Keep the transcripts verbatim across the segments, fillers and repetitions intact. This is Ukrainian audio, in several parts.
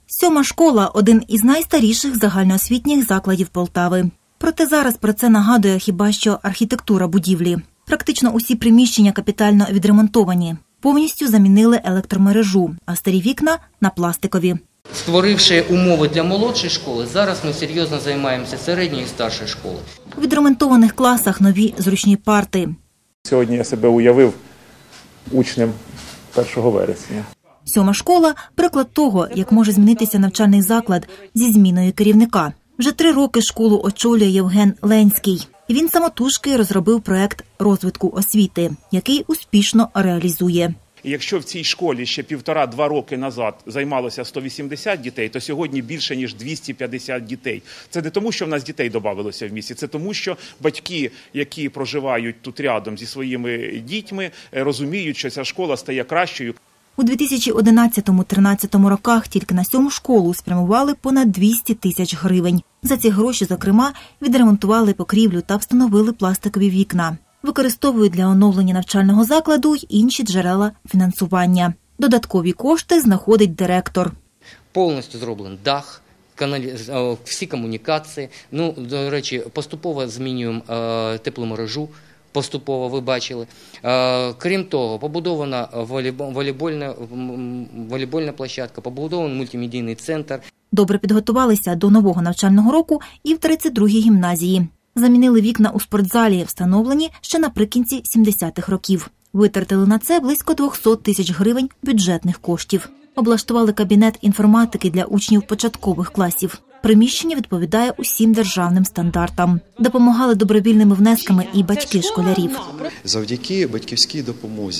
Сьома школа – один із найстаріших загальноосвітніх закладів Полтави. Проте зараз про це нагадує хіба що архітектура будівлі. Практично усі приміщення капітально відремонтовані. Повністю замінили електромережу, а старі вікна – на пластикові. Створивши умови для молодшої школи, зараз ми серйозно займаємося середньою і старшою школою. У відремонтованих класах нові зручні парти. Сьогодні я себе уявив учнем першого вересня. Сьома школа – приклад того, як може змінитися навчальний заклад зі зміною керівника. Вже три роки школу очолює Євген Ленський. Він самотужки розробив проект розвитку освіти, який успішно реалізує. І якщо в цій школі ще півтора-два роки назад займалося сто вісімдесят дітей, то сьогодні більше, ніж двісті п'ятдесят дітей. Це не тому, що в нас дітей додавалося в місті, це тому, що батьки, які проживають тут рядом зі своїми дітьми, розуміють, що ця школа стає кращою. У дві тисячі одинадцятому-тринадцятому роках тільки на сьому школу спрямували понад двісті тисяч гривень. За ці гроші, зокрема, відремонтували покрівлю та встановили пластикові вікна. Використовують для оновлення навчального закладу й інші джерела фінансування. Додаткові кошти знаходить директор. Повністю зроблений дах, всі комунікації. Ну, до речі, поступово змінюємо тепломережу. Поступово, ви бачили. Крім того, побудована волейбольна, волейбольна площадка, побудований мультимедійний центр. Добре підготувалися до нового навчального року і в тридцять другій гімназії. Замінили вікна у спортзалі, встановлені ще наприкінці сімдесятих років. Витратили на це близько двісті тисяч гривень бюджетних коштів. Облаштували кабінет інформатики для учнів початкових класів. Приміщення відповідає усім державним стандартам. Допомагали добровільними внесками і батьки школярів. Завдяки батьківській допомозі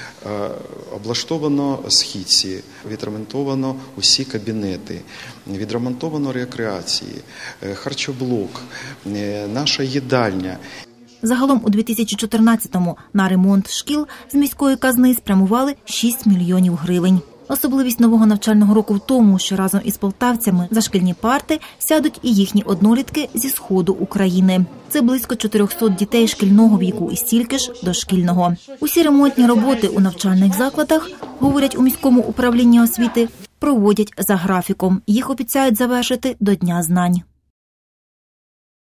облаштовано східці, відремонтовано усі кабінети, відремонтовано рекреації, харчоблок, наша їдальня. Загалом у дві тисячі чотирнадцятому на ремонт шкіл з міської казни спрямували шість мільйонів гривень. Особливість нового навчального року в тому, що разом із полтавцями за шкільні парти сядуть і їхні однолітки зі сходу України. Це близько чотирьохсот дітей шкільного віку і стільки ж дошкільного. Усі ремонтні роботи у навчальних закладах, говорять у міському управлінні освіти, проводять за графіком. Їх обіцяють завершити до Дня знань.